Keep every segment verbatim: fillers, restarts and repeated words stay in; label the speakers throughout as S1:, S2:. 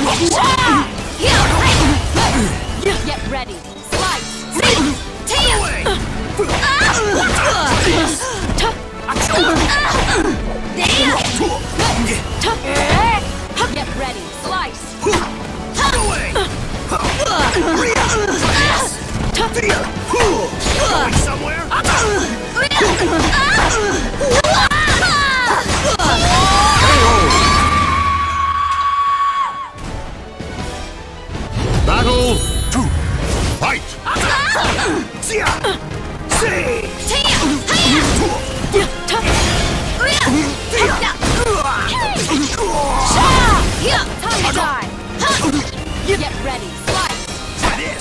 S1: Get ready. Slice. Away. Get ready. Slice. Away. Going somewhere?
S2: Battle two. Fight!
S1: Time to die. Get ready. Slice.
S2: Try this.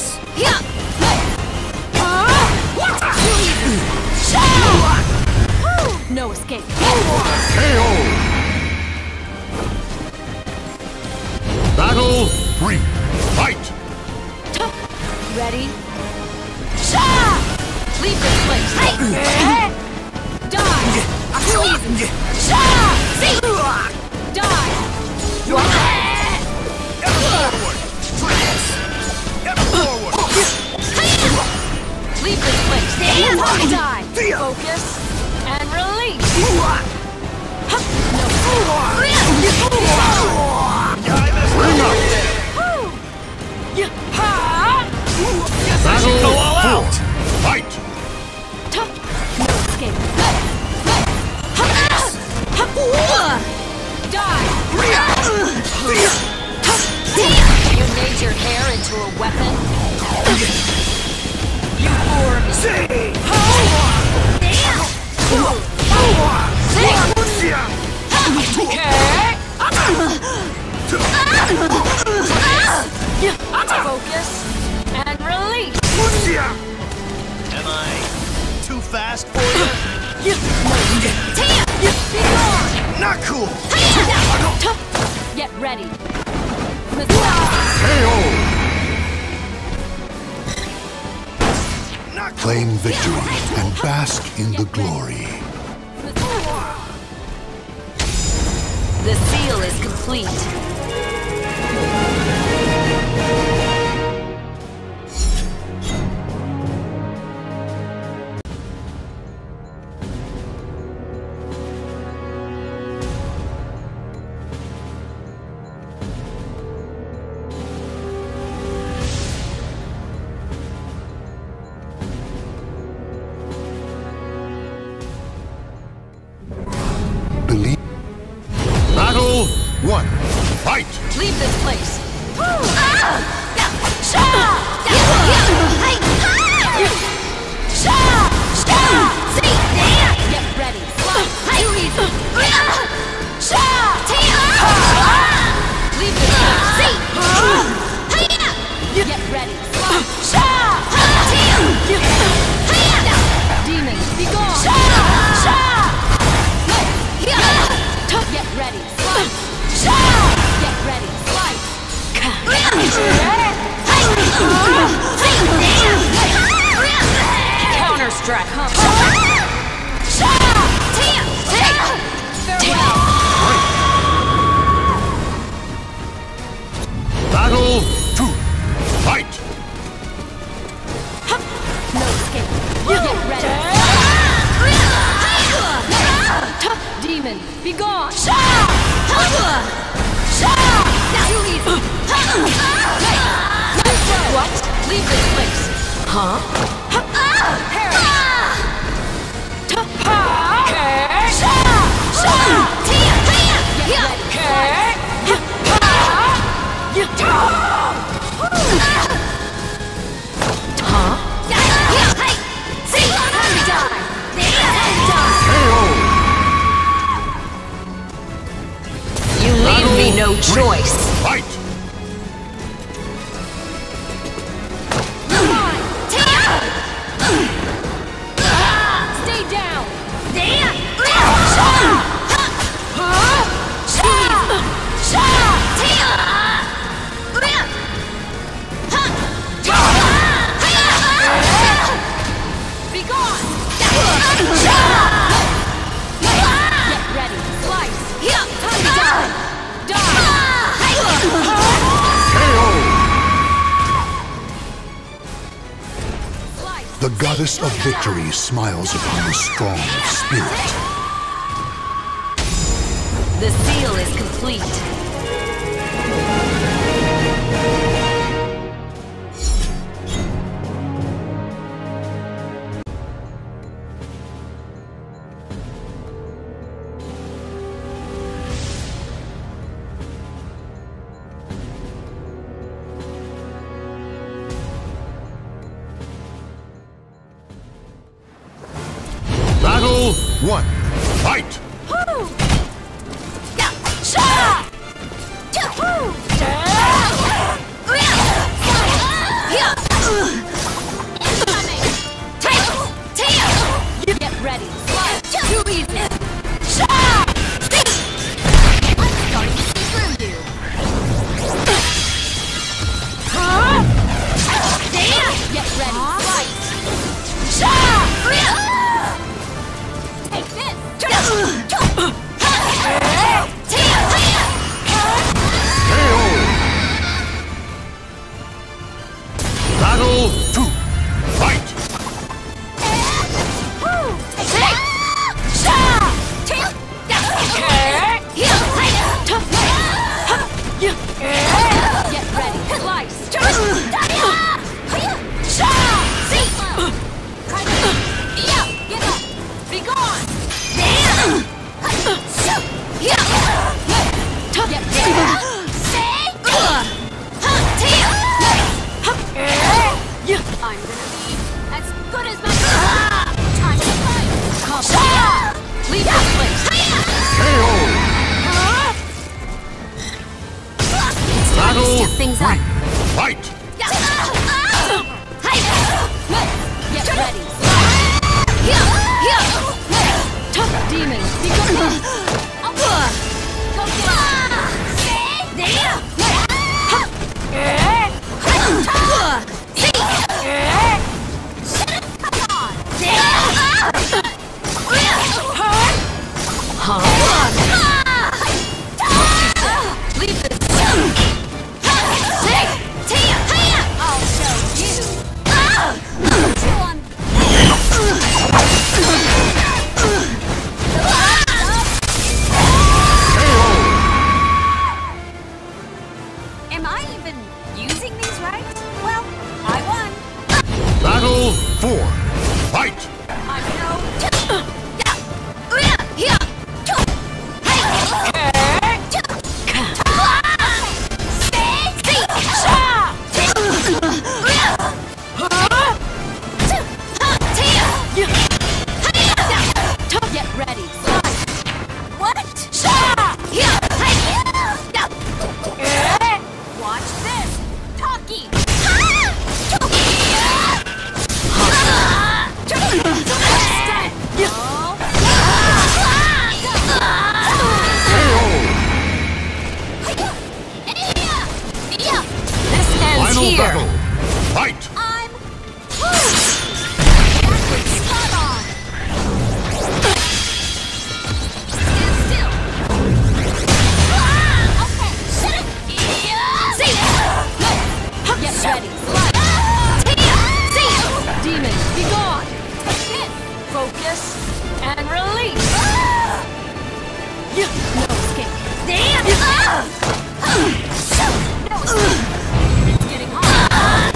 S1: No escape.
S2: K O. Battle three. Fight!
S1: Ready? Leave this place. Die. Too easy. Die.
S2: Forward. Try this. Forward.
S1: Leave this place. Die. Focus and release. No.
S2: Bring up. Battle four. Fight!
S1: No escape. Die. You made your hair into a weapon. You bore me. Focus and release.
S3: Am I too fast for you?
S2: Not cool!
S1: Get ready.
S2: K O!
S4: Claim victory and bask in the glory.
S1: The seal is complete.
S4: Believe.
S2: Battle one. Fight!
S1: Leave this place. Get ready. Too easy. Leave this place. Get ready. Demons, be gone. Get ready. Get ready. Slice. Counter strike. Farewell.
S2: Battle two. Fight!
S1: No escape. Get ready. Demon, be gone. Too easy. What? Leave this place. Huh? Harry. You leave me no choice.
S2: Fight!
S1: Stay down. Be gone. Get ready. Slice. Time to die. Die.
S4: The goddess of victory smiles upon the strong of spirit.
S1: The seal is complete.
S2: Battle one. Fight!
S1: Get ready. Too easy. I'm starting to see through you. Get ready. Fight. Take this.
S2: Battle two. Fight!
S1: Get ready. Slice. Get up. Be gone. Get ready. I'm gonna be as good as my time to fight. Come on. Leave this place.
S2: K O! Battle
S1: Step things up.
S2: Fight!
S1: Get ready. Tough demon. Be gone. I'll go. Go Leave this. I'll show you. Am I even using these right? Well, I won.
S2: Battle four. Fight!
S1: I'm no. Get ready. What? Watch this. Talkie. This ends
S2: Final
S1: here.
S2: battle. Fight!
S1: I'm spot on. Stand still. Okay. Get ready. Demon, be gone. Hit. Focus and release. No escape. Damn. No escape. It's getting hot.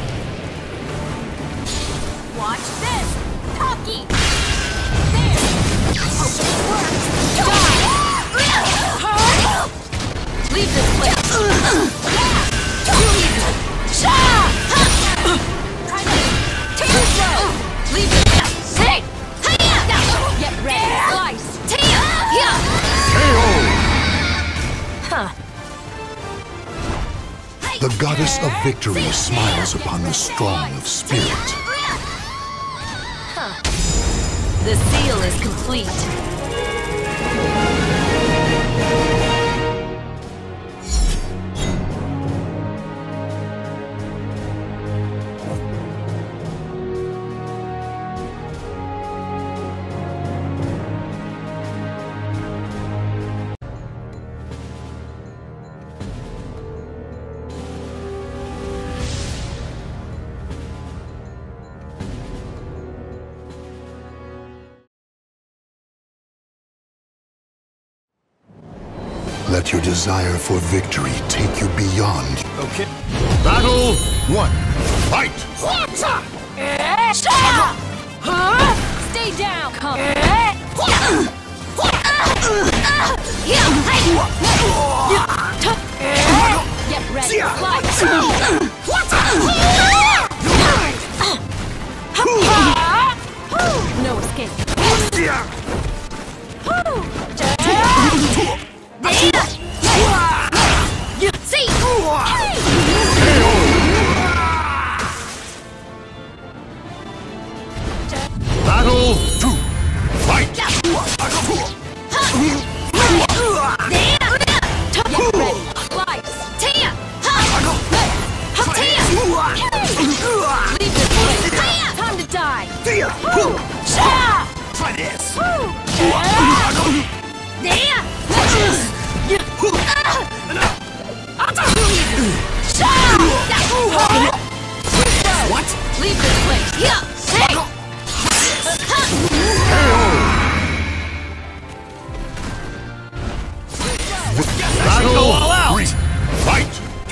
S1: Watch this! Talkie! There! Hope this works! Die! Leave this place! Yeah! Too easy! Try this! Too slow! Leave this place! Get ready! Slice!
S2: K O!
S1: Huh.
S4: The goddess of victory smiles upon the strong of spirit.
S1: The seal is complete.
S4: desire for victory take you beyond.
S3: Okay.
S2: Battle one. Fight!
S1: Stay down. Come. Get ready. Fly. No escape.
S2: Battle two. Fight!
S1: Get ready. Fly. Leave this place. Time to die.
S3: Try this.
S1: What? Leave this place.
S2: Battle
S3: Go all out.
S2: three. Fight!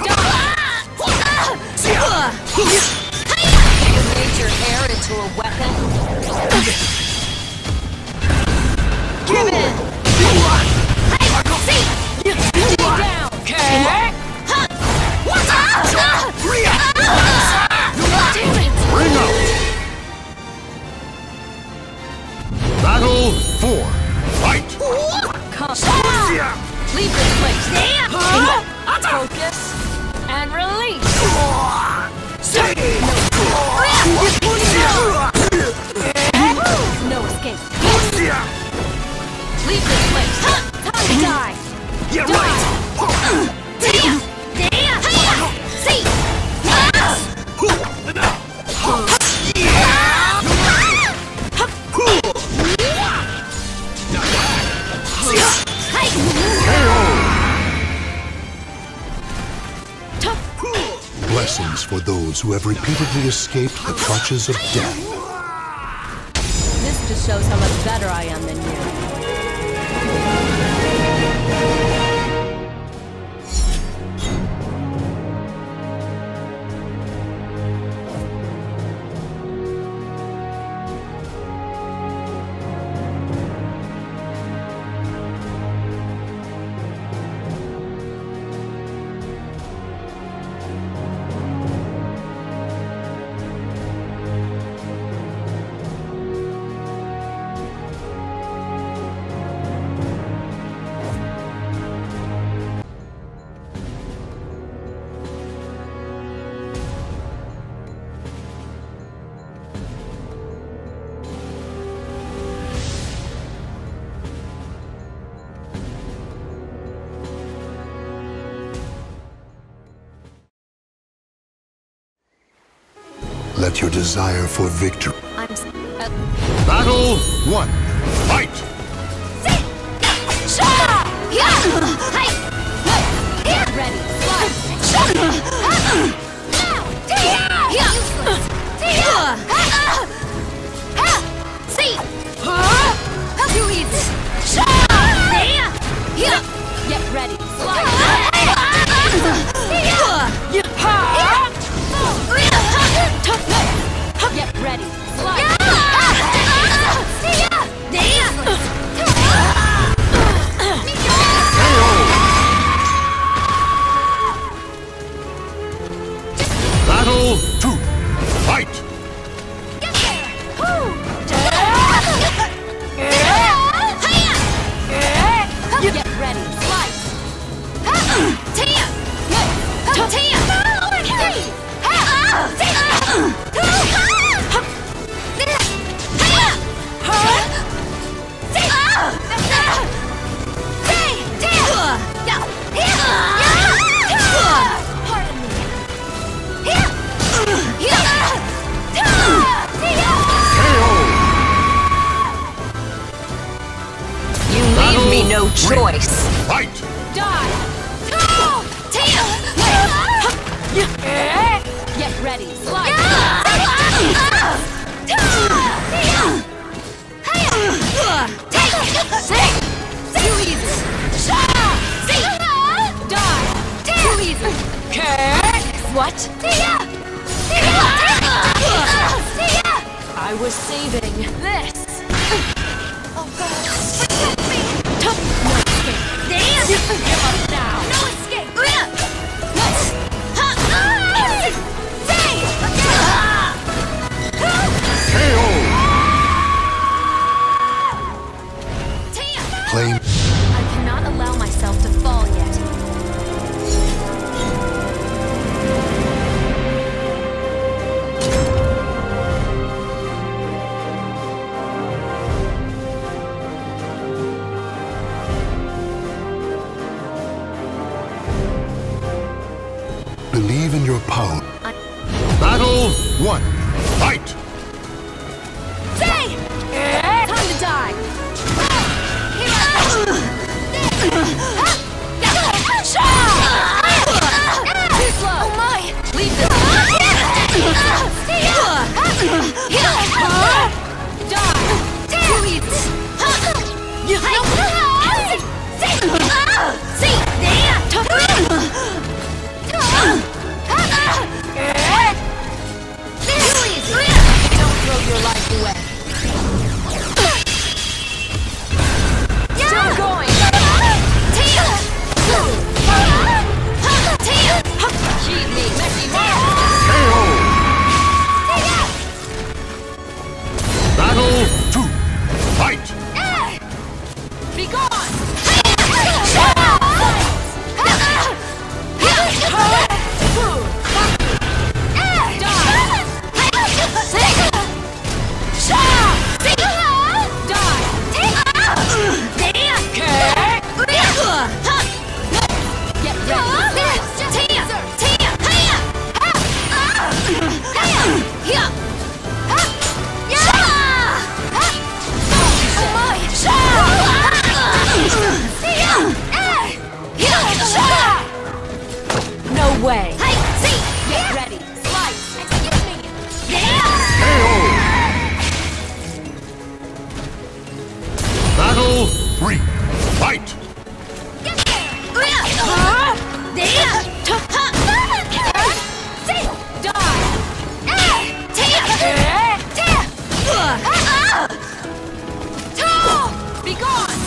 S1: You made your hair into a weapon? Give in! Stay down!
S2: Bring out! Battle four. Fight!
S1: Come. Leave this place. Focus and release. No escape. Leave this place. Time to die.
S3: Yeah, right.
S4: Blessings for those who have repeatedly escaped the clutches of death.
S1: This just shows how much better I am than you.
S4: Let your desire for victory.
S1: I'm. s- Uh,
S2: Battle one. Fight!
S1: Get ready. Fly. Too easy. Get ready. Fly. Get ready. Fly.
S2: Battle two. Fight!
S1: Get ready. Fly. What? I was saving this. Oh God! Protect me! Tough. No escape. Damn! You can give up now. No escape. Let's.
S2: K O.
S4: Claim.
S1: I cannot allow myself to fall yet.
S4: Believe in your power.
S2: Battle one. Fight!
S1: Say! Time to die! Too slow! Oh my! Leave this! Die! Too easy! See! There! Don't throw your life away. Still going. Keep me, Mickey Mouse.
S2: K O. Battle two. Fight!
S1: Be gone. No way! Hey, see! Get ready! Slice! Excuse me! Yeah!
S2: K O. Battle three. Fight!
S1: Get there! Huh? There! See! Die! Be gone!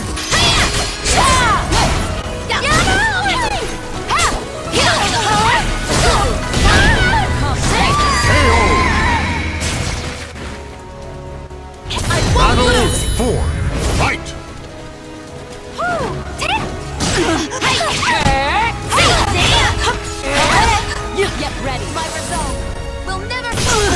S2: Battle four. Fight!
S1: Get ready. My resolve will never.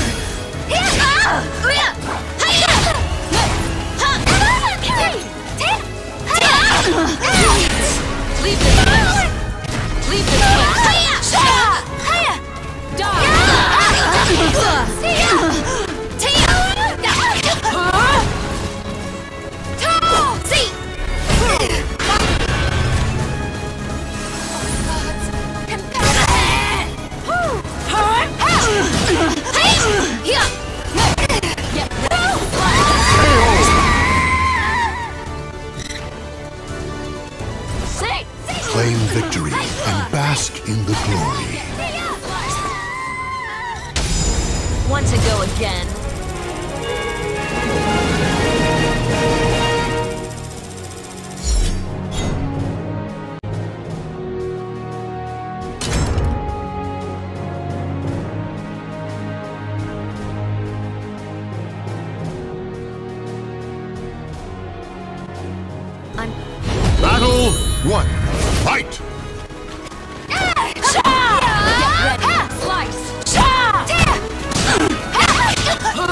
S1: Leave this place. Leave this place. Die.
S4: Claim victory and bask in the glory.
S1: Want to go again? I'm...
S2: Battle one. Fight!
S1: Get ready. Slice.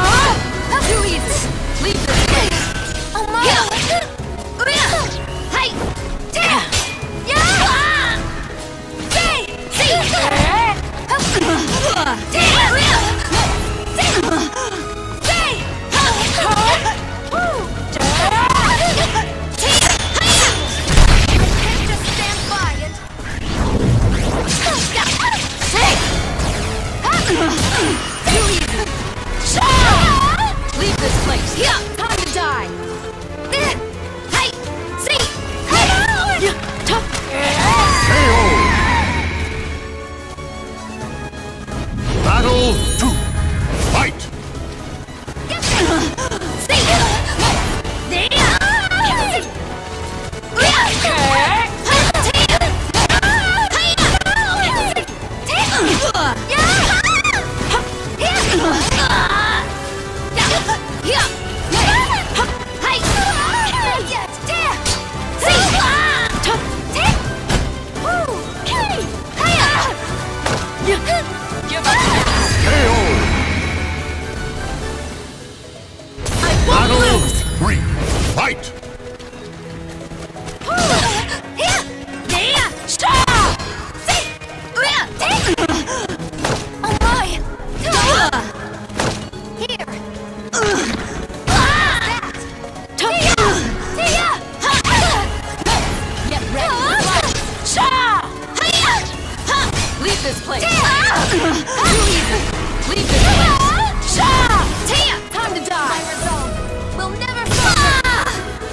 S1: this place! Too easy! Leave this place! Time to die! My resolve will never falter!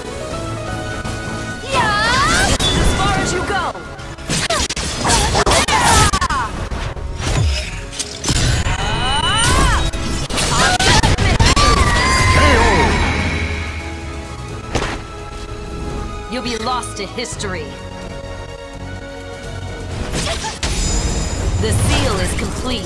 S1: As far as you go! You'll be lost to history. The seal is complete.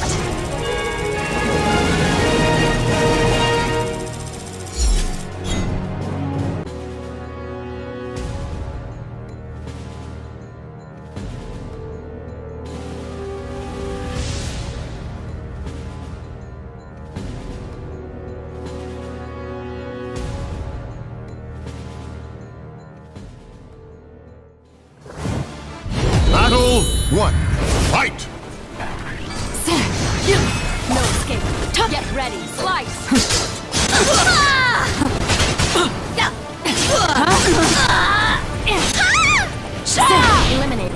S2: Battle one. Fight!
S1: No escape. Get ready. Slice. Eliminating.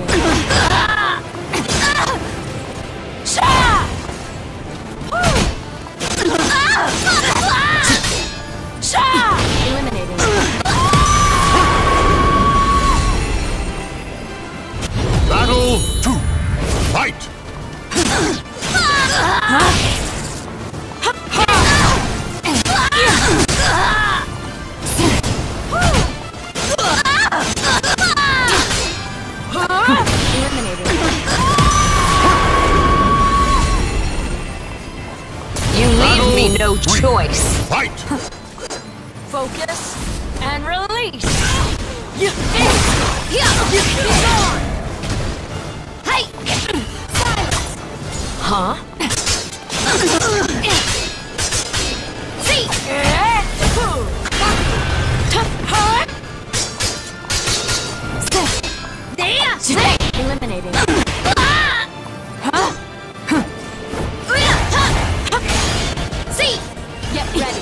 S1: Eliminating.
S2: Battle two. Fight!
S1: You leave me no
S2: three.
S1: choice.
S2: Fight!
S1: Focus and release. You Be gone. Hey. Silence. Huh? See. Eliminating. See. Get ready.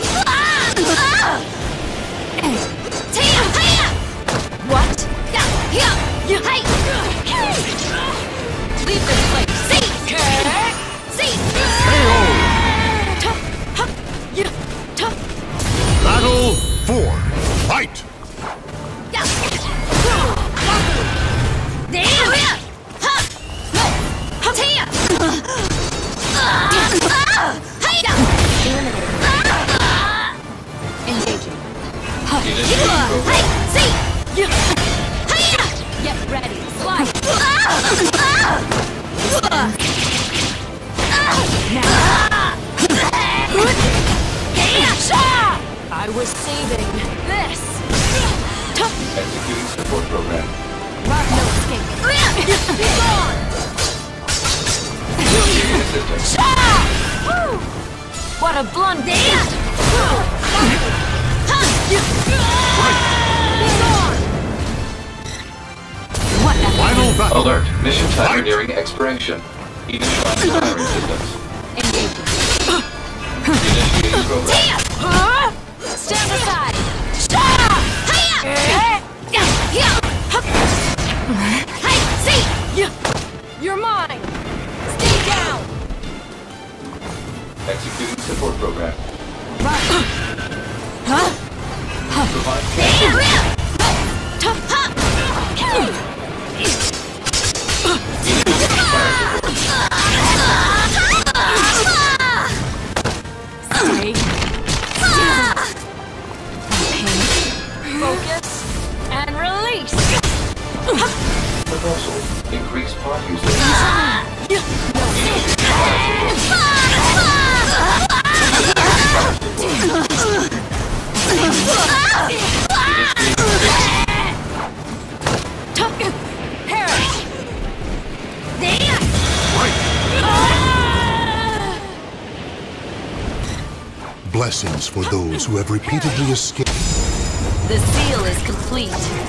S1: What? Leave this place. See. See.
S2: Battle four. Fight!
S1: Engaging. Get ready. Slide. I was saving this.
S5: Executing support program.
S1: No escape. Be gone.
S5: Receiving assistance.
S1: Woo! What a blunder! Be gone. What a
S2: Final battle!
S5: Alert. Mission timer
S2: Fight.
S5: nearing expiration. Initializing firing systems.
S1: engaging.
S5: Initiating program.
S1: Huh? Stand aside. You're mine. Stay down.
S5: Executing support program.
S1: Huh?
S5: Provide
S1: Stay still. Okay. Focus and release.
S5: proposal. Increase part usage.
S1: Perish.
S4: Blessings for those who have repeatedly escaped.
S1: The seal is complete.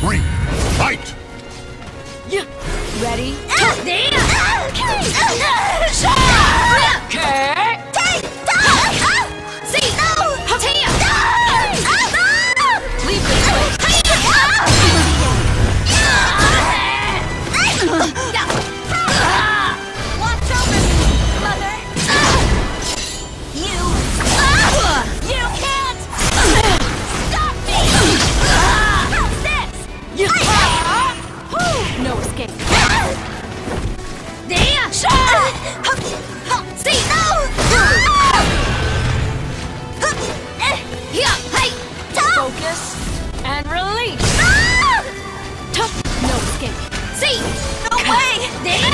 S2: three, fight!
S1: Ready? There! See! Leave this way! Watch over me, mother! You! You can't! Stop me! How's this? No escape! There! See! No! Here! Hey! Focus and release! Tough! No escape! See! No way! There!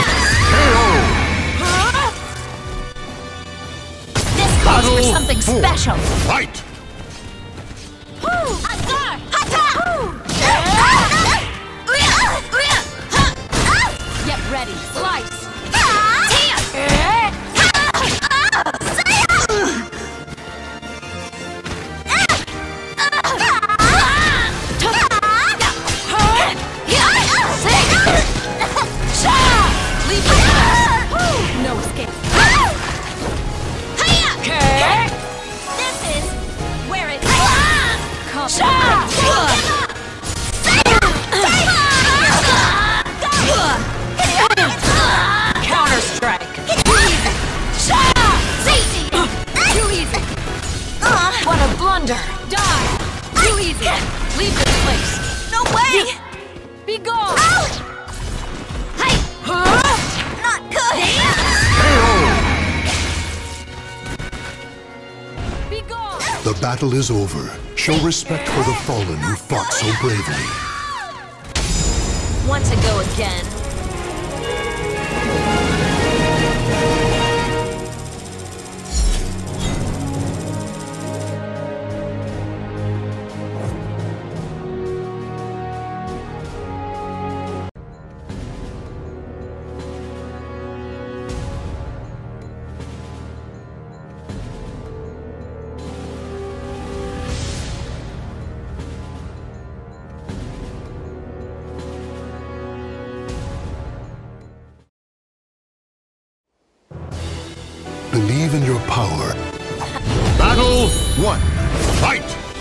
S1: This calls for something
S2: four,
S1: special!
S2: Fight!
S1: Asar! Get ready! Slice! No escape! This is where it comes. Counter strike. Too easy. What a blunder. Die. Too easy. Leave this place. No way. Be gone. Hey. Not good. Be gone.
S4: The battle is over. Show respect for the fallen who fought so bravely.
S1: Want to go again?
S4: Believe in your power.
S2: Battle one, fight!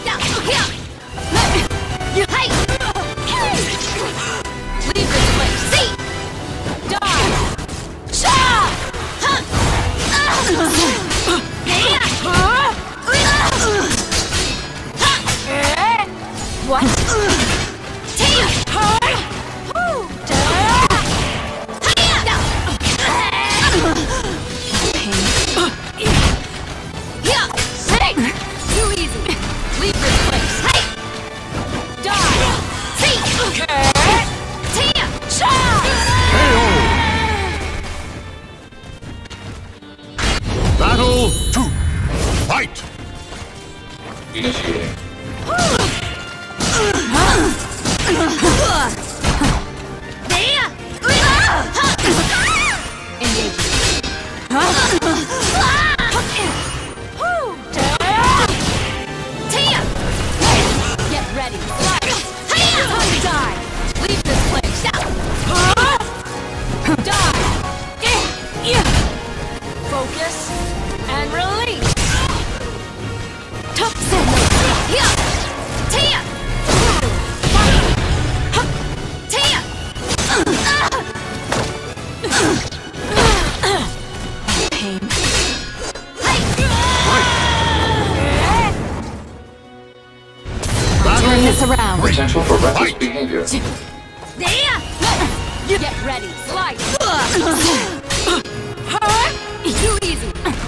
S1: Leave this place. See! Die! What? Too easy. Leave this place. Hey! Die! See! Tia!
S2: Battle two, fight!
S5: Initiating.
S1: Get ready. Time to die. Leave this place. Die. Focus and release. Tough set. Here. Tia. Tia. Pain. Turn this around.
S5: Potential for reckless behavior.
S1: There! Get ready. Slice. Too easy.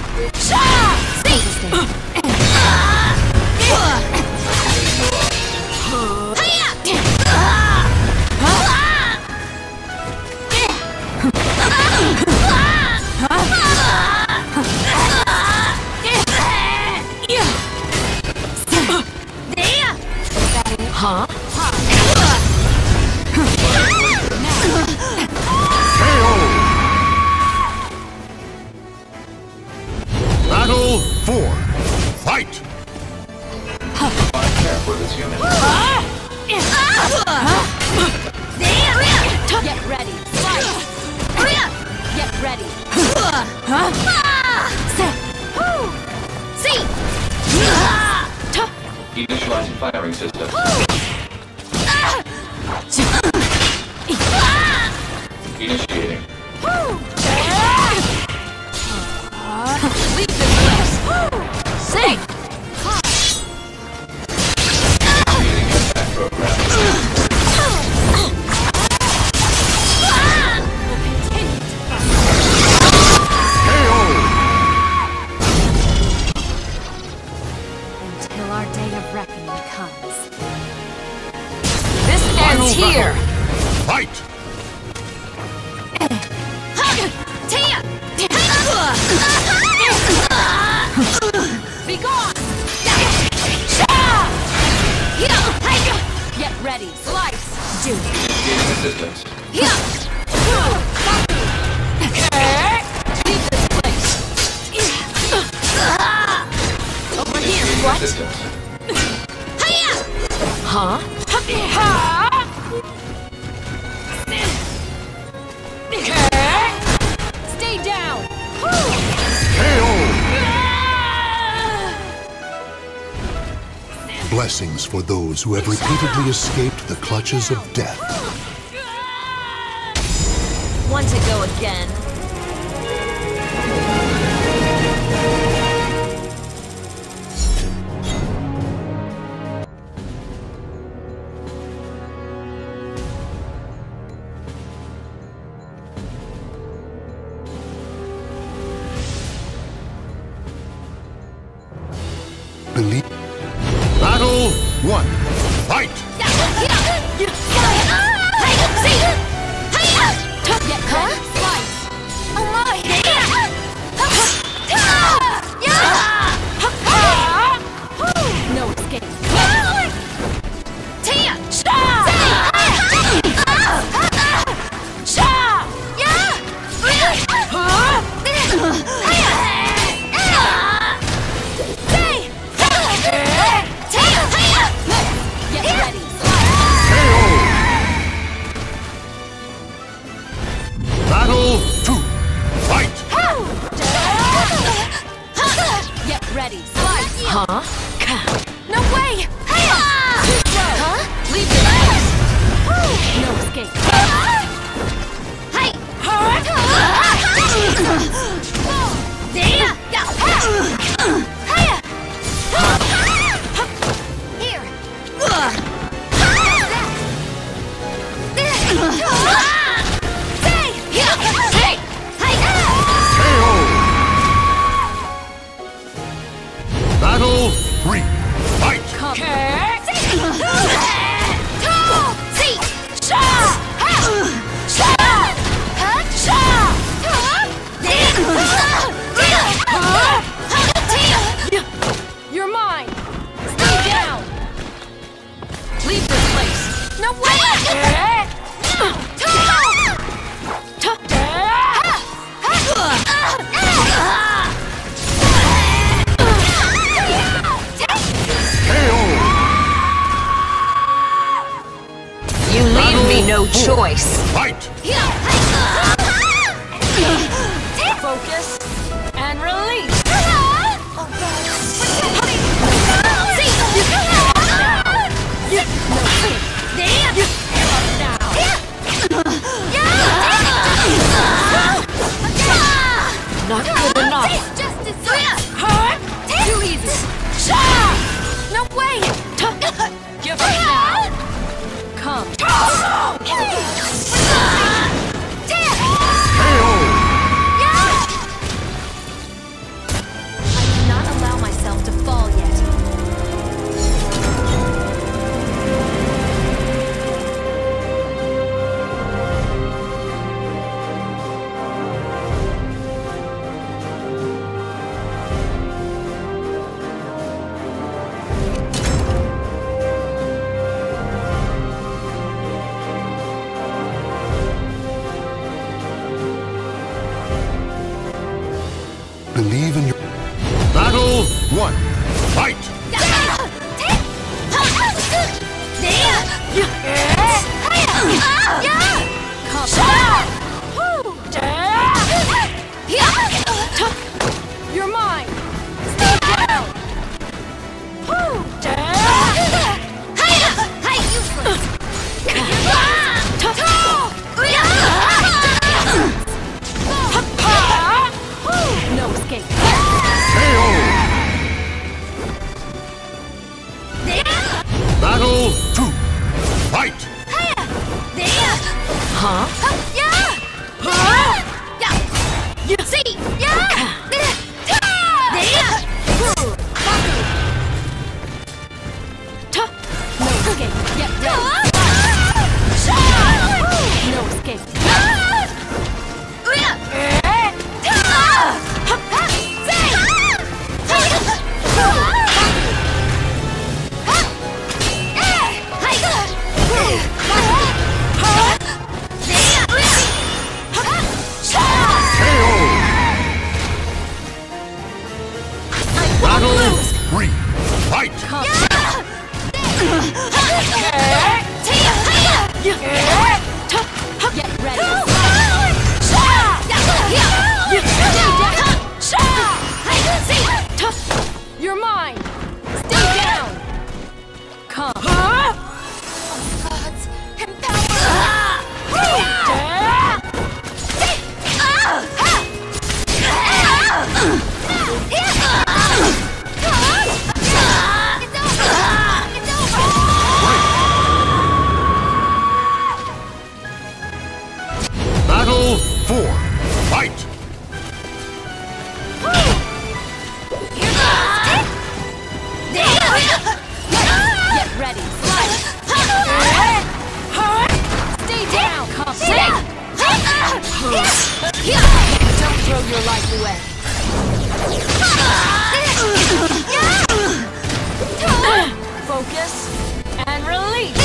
S1: Huh?
S2: Battle four,
S5: Initiating.
S1: Leave this place. Sing.
S5: Initiating impact program.
S1: Until our day of reckoning comes. This ends here.
S2: Fight!
S1: Be gone! Get ready, slice! Do it!
S5: Initiating assistance.
S1: Leave this place! Over here,
S5: Initiating
S1: what?
S5: assistance.
S1: Huh? Stay down!
S2: K O!
S4: Blessings for those who have repeatedly escaped the clutches of death.
S1: Want to go again?
S4: Believe.
S2: Battle one. Fight!
S1: No escape. Get ready.
S2: Battle two. Fight!
S1: Get ready. Slice. Huh? No way! Huh? Leave your place. No escape. Hey! Here.
S2: Battle three. Fight!
S1: You're mine. Stay down. Leave this place. No way. You leave me no choice.
S2: Fight!
S1: Focus and release. Not good enough. Too easy. No way. Give up now. Come. I cannot allow myself to fall yet. Huh? Yeah! Huh? Yeah! See! Yeah! No escape. Get ready. No escape.
S2: Battle three. Fight!
S1: Get ready. You're mine. Stay down. Come.
S6: Gods,
S2: Battle four. Fight!
S1: Get ready. Stay down. Come. Don't throw your life away. Focus and release.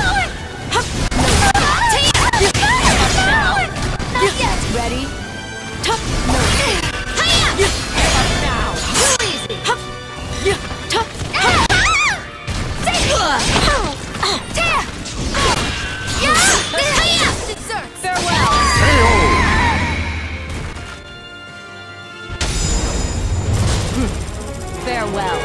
S1: Ready? Tough. No. Now. Too easy. Tough. Farewell. Farewell.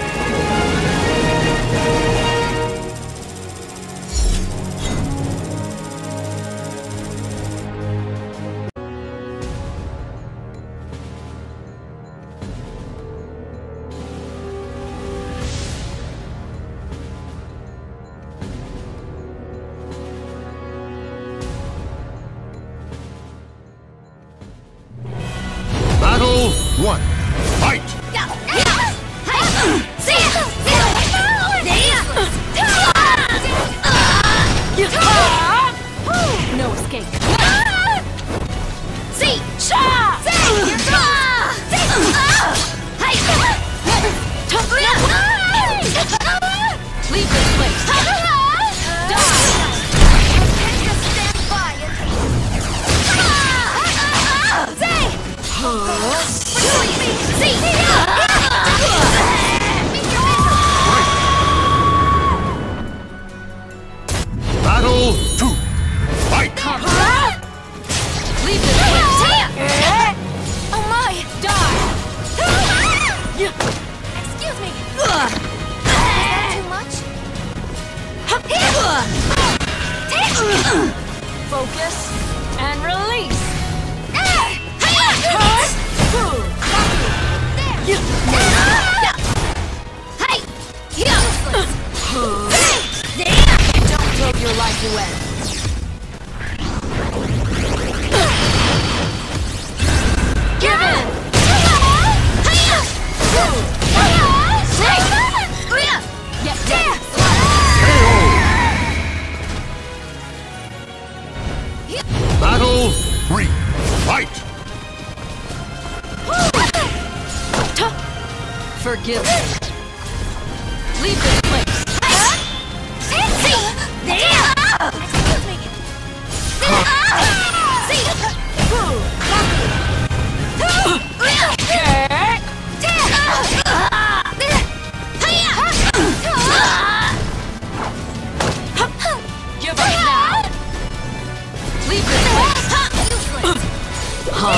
S2: Battle one. Fight!
S1: No escape.
S6: See!
S1: Leave this place.
S2: Battle two. Fight!
S1: Leave this place.
S6: Oh my!
S1: Die.
S6: Excuse me! Is that too much?
S1: Focus and release. Don't throw your life away. Give in. Get ready.
S2: Battle three. Fight!
S1: Forgive me. Leave this place.
S6: Excuse me!
S1: Give up now. Leave this place. Huh?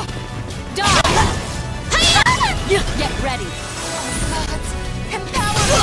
S1: Die. Get ready.
S6: Gods, empower me!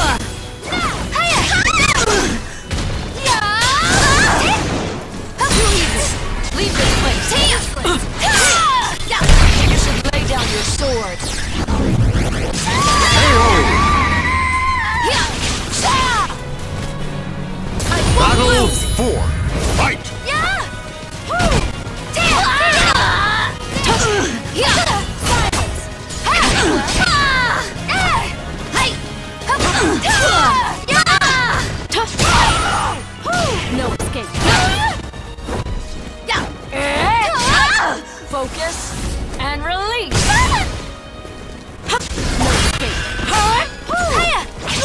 S1: Focus and release. No escape. Huh? Hiya.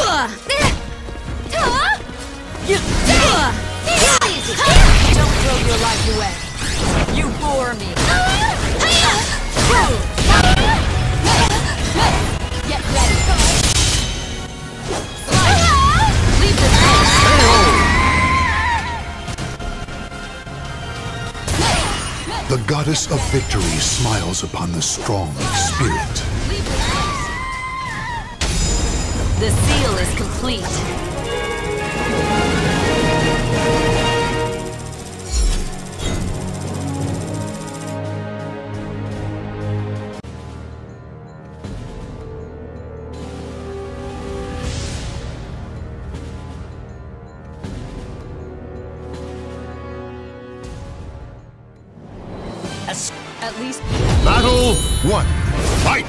S1: Don't throw your life away. You bore me. Get ready. Slide. Leave this place.
S4: The goddess of victory smiles upon the strong of spirit.
S1: Leave this place. The seal is complete. At least.
S2: Battle one. Fight!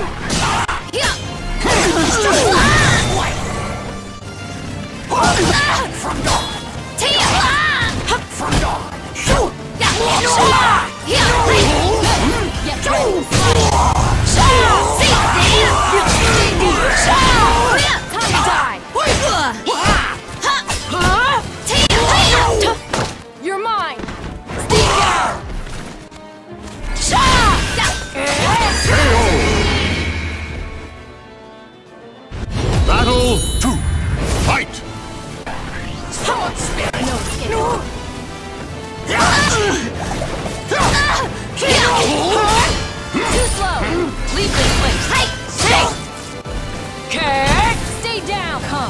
S1: From dawn. From dawn. Get ready. Time to die. You're mine. Stay down.
S2: Battle two. Fight!
S1: No escape. Too slow. Leave this place. Stay down. Come.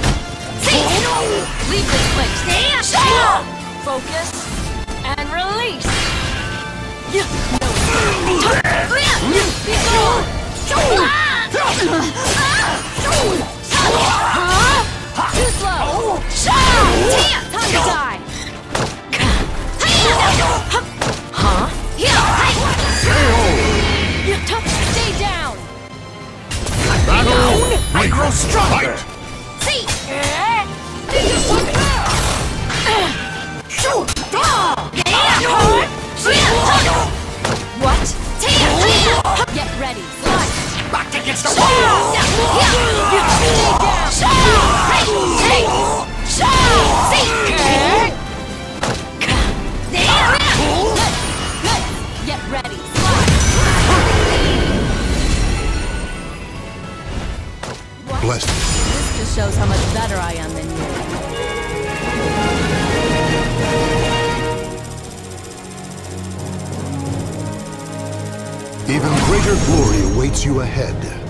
S1: Leave this place. Focus and release. No Too slow. Time to die. Huh? Stay down.
S2: Battle
S3: I grow stronger.
S2: Fight!
S1: What? Get ready. Slide.
S3: Back against the
S1: Stay down. Get ready.
S4: Blessed.
S1: This just shows how much better I am than you.
S4: Even greater glory awaits you ahead.